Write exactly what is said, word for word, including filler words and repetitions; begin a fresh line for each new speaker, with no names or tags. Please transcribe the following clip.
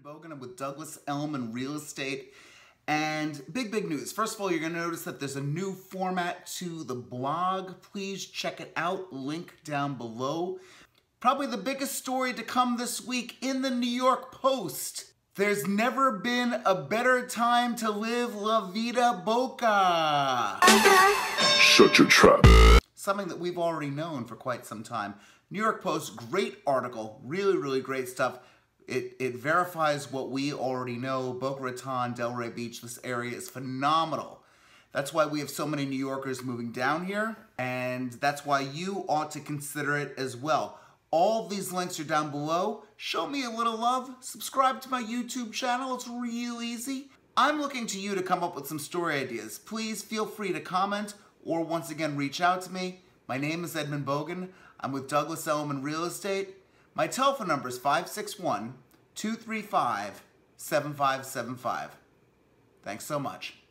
Bogan. I'm with Douglas Elliman Real Estate. And big, big news. First of all, you're going to notice that there's a new format to the blog. Please check it out. Link down below. Probably the biggest story to come this week in the New York Post. There's never been a better time to live La Vida Boca.
Shut your trap.
Something that we've already known for quite some time. New York Post, great article. Really, really great stuff. It, it verifies what we already know. Boca Raton, Delray Beach, this area is phenomenal. That's why we have so many New Yorkers moving down here, and that's why you ought to consider it as well. All these links are down below. Show me a little love. Subscribe to my YouTube channel. It's real easy. I'm looking to you to come up with some story ideas. Please feel free to comment or once again reach out to me. My name is Edmund Bogan. I'm with Douglas Elliman Real Estate. My telephone number is five six one, two three five, seven five seven five. Thanks so much.